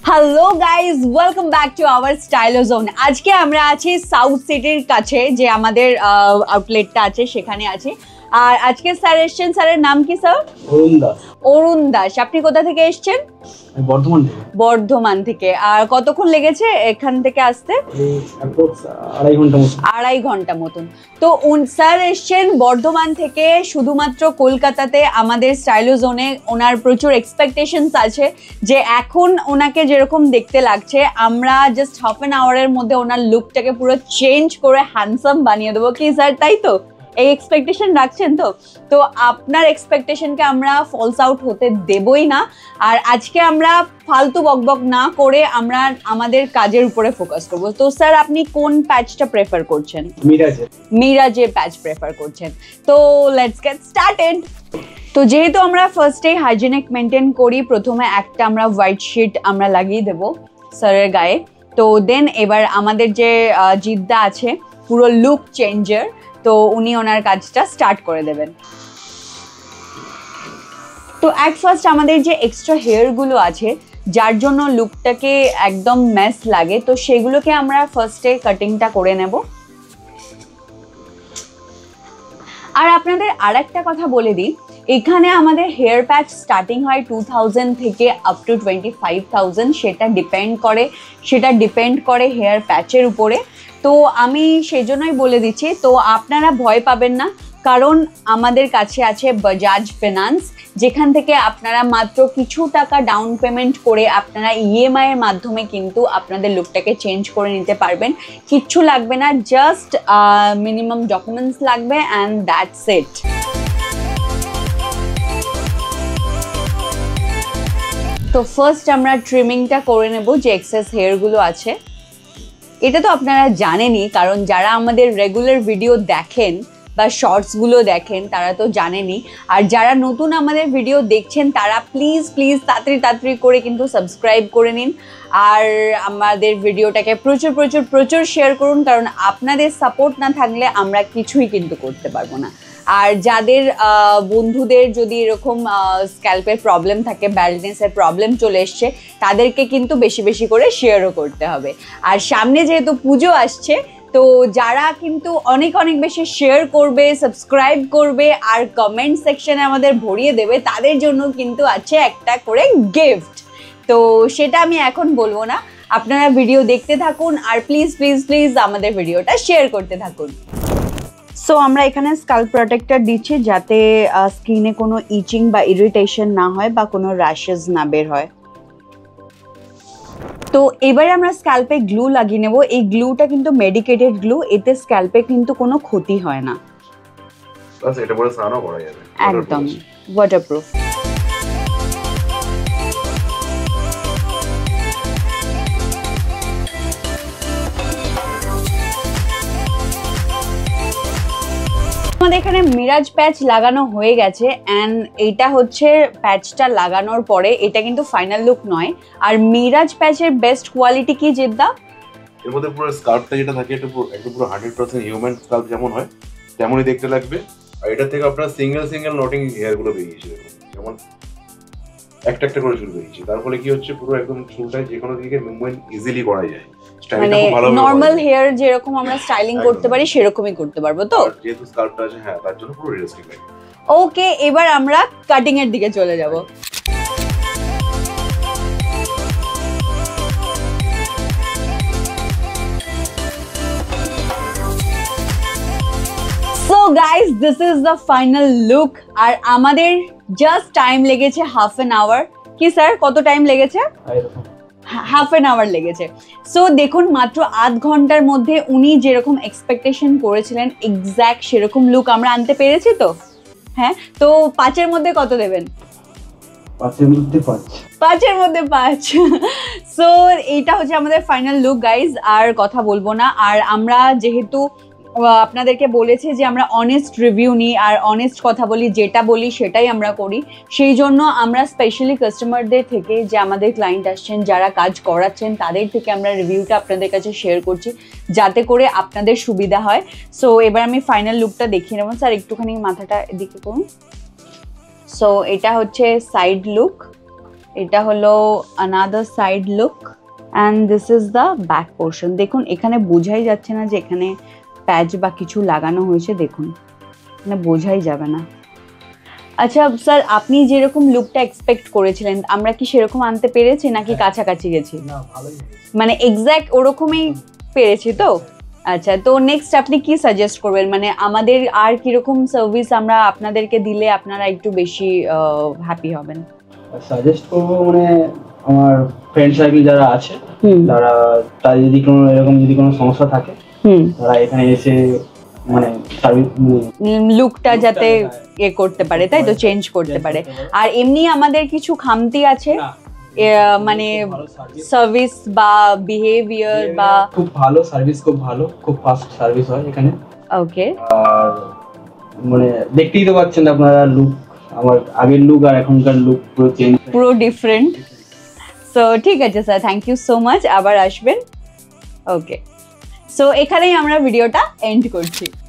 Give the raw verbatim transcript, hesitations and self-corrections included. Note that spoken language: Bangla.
Hello guys, welcome back to our Stylo Zone. আজকে আমরা আছি সাউথ সিটির কাছে, যে আমাদের আউটলেটটা আছে সেখানে আছি। আর আজকে স্যার এসছেন, স্যারের নাম কি স্যার? অরুণ দাস। অরুণ দাস, আপনি কোথা থেকে এসছেন? বর্ধমান থেকে। বর্ধমান থেকে। আর কতক্ষণ লেগেছে এখান থেকে আসতে? আড়াই ঘন্টা মতন। আড়াই ঘন্টা মতন। তো স্যার এসছেন বর্ধমান থেকে শুধুমাত্র কলকাতাতে আমাদের স্টাইলো জোনে। ওনার প্রচুর এক্সপেকটেশনস আছে যে এখন ওনাকে যেরকম দেখতে লাগছে, আমরা জাস্ট হাফ অ্যান আওয়ারের মধ্যে ওনার লুকটাকে পুরো চেঞ্জ করে হ্যান্ডসাম বানিয়ে দেবো। কি স্যার, তাই তো? এই এক্সপেকটেশন রাখছেন তো? তো আপনার এক্সপেকটেশনকে আমরা ফলস আউট হতে দেবই না। আর আজকে আমরা ফালতু বকবক না করে আমরা আমাদের কাজের উপরে ফোকাস করব। তো স্যার, আপনি কোন প্যাচটা প্রেফার করছেন? মিরাজে। মিরাজে প্যাচ প্রেফার করছেন। তো লেটস গেট স্টার্টেড। তো যেহেতু আমরা ফার্স্টে হাইজিনিক মেনটেন করি, প্রথমে একটা আমরা হোয়াইট শিট আমরা লাগিয়ে দেব স্যারের গায়ে। তো দেন এবার আমাদের যে জিদ্দা আছে, পুরো লুক চেঞ্জার, তো উনি ওনার কাজটা স্টার্ট করে দেবেন। তো অ্যাট ফার্স্ট আমাদের যে এক্সট্রা হেয়ারগুলো আছে, যার জন্য লুকটাকে একদম মেস লাগে, তো সেগুলোকে আমরা ফার্স্টে কাটিংটা করে নেব। আর আপনাদের আর একটা কথা বলে দিই, এখানে আমাদের হেয়ার প্যাচ স্টার্টিং হয় টু থাউজেন্ড থেকে up to twenty five thousand. সেটা ডিপেন্ড করে সেটা ডিপেন্ড করে হেয়ার প্যাচের উপরে। তো আমি সেই জন্যই বলে দিচ্ছি, তো আপনারা ভয় পাবেন না, কারণ আমাদের কাছে আছে বাজাজ ফিনান্স, যেখান থেকে আপনারা মাত্র কিছু টাকা ডাউন পেমেন্ট করে আপনারা ইএমআই এর মাধ্যমে কিন্তু আপনাদের লুকটাকে চেঞ্জ করে নিতে পারবেন। কিচ্ছু লাগবে না, জাস্ট মিনিমাম ডকুমেন্টস লাগবে অ্যান্ড দ্যাটস ইট। তো ফার্স্ট আমরা ট্রিমিংটা করে নেব যে এক্সেস হেয়ারগুলো আছে। এটা তো আপনারা জানেনই, কারণ যারা আমাদের রেগুলার ভিডিও দেখেন বা শর্টসগুলো দেখেন তারা তো জানেনই। আর যারা নতুন আমাদের ভিডিও দেখছেন তারা প্লিজ প্লিজ তাড়াতাড়ি তাড়াতাড়ি করে কিন্তু সাবস্ক্রাইব করে নিন। আর আমাদের ভিডিওটাকে প্রচুর প্রচুর প্রচুর শেয়ার করুন, কারণ আপনাদের সাপোর্ট না থাকলে আমরা কিছুই কিন্তু করতে পারবো না। আর যাদের বন্ধুদের যদি এরকম স্ক্যাল্পের প্রবলেম থাকে, ব্যালনেসের প্রবলেম চলে এসছে, তাদেরকে কিন্তু বেশি বেশি করে শেয়ারও করতে হবে। আর সামনে যেহেতু পুজো আসছে, তো যারা কিন্তু অনেক অনেক বেশি শেয়ার করবে, সাবস্ক্রাইব করবে আর কমেন্ট সেকশনে আমাদের ভরিয়ে দেবে, তাদের জন্য কিন্তু আছে একটা করে গিফট। তো সেটা আমি এখন বলবো না, আপনারা ভিডিও দেখতে থাকুন আর প্লিজ প্লিজ প্লিজ আমাদের ভিডিওটা শেয়ার করতে থাকুন। সো আমরা এখানে স্কাল্প প্রোটেক্টর দিচ্ছি যাতে স্কিনে কোনো ইচিং বা ইরিটেশন না হয় বা কোনো র্যাশেস না বের হয়। তো এবারে আমরা স্ক্যাল্পে গ্লু লাগিয়ে নেব। এই গ্লুটা কিন্তু মেডিকেটেড গ্লু, এতে স্ক্যাল্পে কিন্তু কোনো ক্ষতি হয় না। বাস এটা পরে স্নানও করা যাবে, একদম ওয়াটারপ্রুফ। আমাদের এখানে মিরাজ প্যাচ লাগানো হয়ে গেছে অ্যান্ড এটা হচ্ছে প্যাচটা লাগানোর পরে, এটা কিন্তু ফাইনাল লুক নয়। আর মিরাজ প্যাচের বেস্ট কোয়ালিটি কি জিদ্দা? এর মধ্যে পুরো স্কাল্পটা যেটা থাকে এটা পুরো একদম পুরো হান্ড্রেড পার্সেন্ট হিউম্যান স্কাল্প যেমন হয় তেমনই দেখতে লাগবে। আর এটা থেকে আপনার সিঙ্গেল সিঙ্গেল নটিং হেয়ার গুলো বেরিয়েছে, যেমন একটা একটা করে চুল বেরিয়েছে। তার ফলে কি হচ্ছে, পুরো একদম চুলটায় যে কোনো দিকে মুভমেন্ট ইজিলি করা যায়। মানে নরমাল হেয়ার যেরকম আমরা স্টাইলিং করতে পারি সেরকমই করতে পারবো। তো যেহেতু স্কাল্পটা আছে, হ্যাঁ, তার জন্য পুরো রিয়েলিস্টিক লাগে। ওকে, এবার আমরা কাটিং এর দিকে চলে যাব। So guys, this is the final look. আর আমাদের জাস্ট টাইম লেগেছে হাফ অ্যান আওয়ার। কি স্যার, কত টাইম লেগেছে? হাফ অ্যান আওয়ার লেগেছে। সো দেখুন, মাত্র আধ ঘন্টার মধ্যে উনি যেরকম এক্সপেকটেশন করেছিলেন এক্স্যাক্ট সেরকম লুক আমরা আনতে পেরেছি। তো হ্যাঁ, তো পাঁচের মধ্যে কত দেবেন? পাঁচের মধ্যে পাঁচ। পাঁচের মধ্যে পাঁচ। সো এইটা হচ্ছে আমাদের ফাইনাল লুক গাইজ, আর কথা বলবো না। আর আমরা যেহেতু আপনাদেরকে বলেছি যে আমরা অনেস্ট রিভিউ নিই আর অনেস্ট কথা বলি, যেটা বলি সেটাই আমরা করি, সেই জন্য আমরা স্পেশালি কাস্টমারদের থেকে, যে আমাদের ক্লায়েন্ট আসছেন যারা কাজ করাচ্ছেন, তাদের থেকে আমরা রিভিউটা আপনাদের কাছে শেয়ার করছি যাতে করে আপনাদের সুবিধা হয়। সো এবার আমি ফাইনাল লুকটা দেখিয়ে নেব। স্যার একটুখানি মাথাটা এদিকে করুন। সো এটা হচ্ছে সাইড লুক, এটা হলো another side look and this is the back portion. দেখুন এখানে বোঝাই যাচ্ছে না যে এখানে প্যাচ বা কিছু লাগানো হয়েছে, দেখুন এখানে বোঝাই যাবে না। আচ্ছা স্যার, আপনি যেরকম লুকটা এক্সপেক্ট করেছিলেন আমরা কি সেরকম আনতে পেরেছি নাকি কাছাকাছি গেছি? না ভালোই মানে এক্স্যাক্ট ওরকমই পেরেছি তো? আচ্ছা, তো নেক্সট আপনি কি সাজেস্ট করবেন, মানে আমাদের আর কিরকম সার্ভিস আমরা আপনাদেরকে দিলে আপনারা একটু বেশি হ্যাপি হবেন? সাজেস্ট করবো মানে আমার ফ্রেন্ড সার্কেল যারা আছে হুম তারা তাদের যদি কোনো এরকম যদি কোনো সমস্যা থাকে হুম তারা এখানে এসে মানে সার্ভিস লুকটা যাতে এ করতে পারে, তাই তো, চেঞ্জ করতে পারে। আর এমনি আমাদের কিছু খামতি আছে মানে সার্ভিস বা বিহেভিয়ার বা? খুব ভালো সার্ভিস, খুব ভালো, খুব ফাস্ট সার্ভিস হয় এখানে। ওকে, আর মানে দেখতেই তো পাচ্ছেন আপনারা লুক, আমার আগের লুক আর এখনকার লুক পুরো চেঞ্জ, পুরো ডিফারেন্ট। সো ঠিক আছে sir, thank you so much, আবার আসবেন। ওকে, সো এখানেই আমরা ভিডিওটা এন্ড করছি।